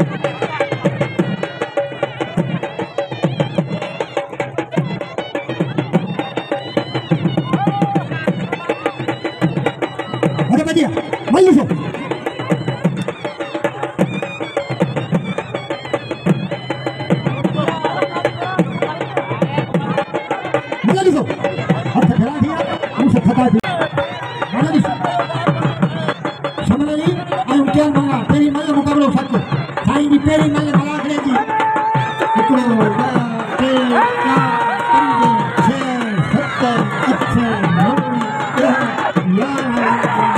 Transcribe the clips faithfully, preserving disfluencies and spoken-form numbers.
बढ़िया वही से बोला दिसो अब खड़ा दिया उसे खता दिया बोला दिसो समझली आयु क्या मंगा तेरी मल्ल मुकाबलो सच साईं दी तेरी मल्ल मला खड़े जी हिकिड़ो ॿ टे चारि पंज छह सत अठ नव ॾह यारहं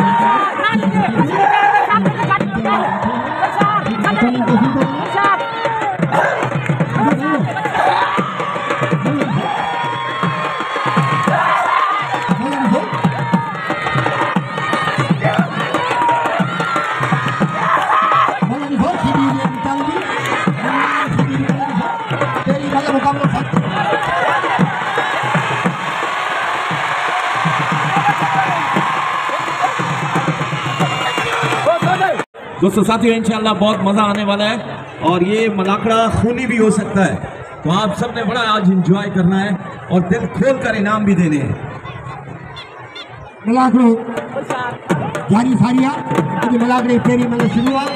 दोस्तों साथियों इंशाल्लाह बहुत मजा आने वाला है और ये मलाकड़ा खूनी भी हो सकता है, तो आप सबने बड़ा आज एंजॉय करना है और दिल खोल कर इनाम भी देने हैं। मलाकड़ो जारी सारिया अॼु मलाकड़े तेरी मतलब शुरू आहे।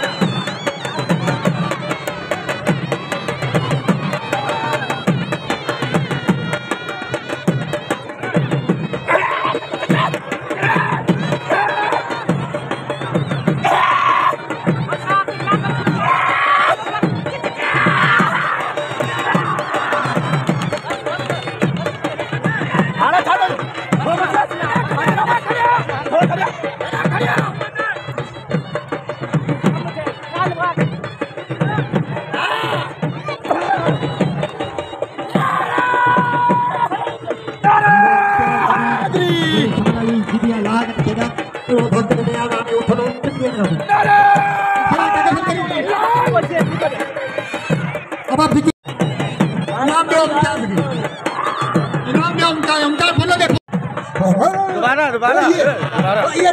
अब आप देखिए इनाम दो उनका इनाम दो उनका उनका बोलो देखो दोबारा दोबारा दोबारा ये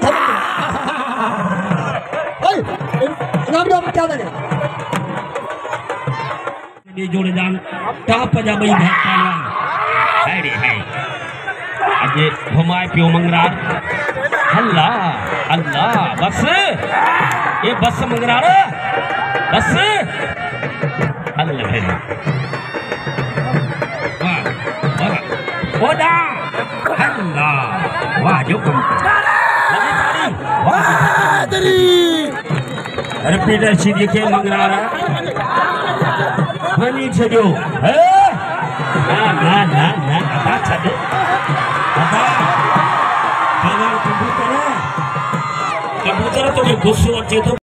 ओए इनाम दो उनका दे ये जोड़ेदार टॉप जा बई पहलवान है रे है अजे घुमाए पियो मंगरार अल्लाह अल्लाह बस ये बस मंगरार बस अल्लाह है वाह वाह ओदा अल्लाह वाह जो कम वाह तेरी रिपीटर सीधी के मंगरार हनी छजो है ना ना ना ना आता छजो आता कबूतर कबूतर तो गुस्सो अचे तो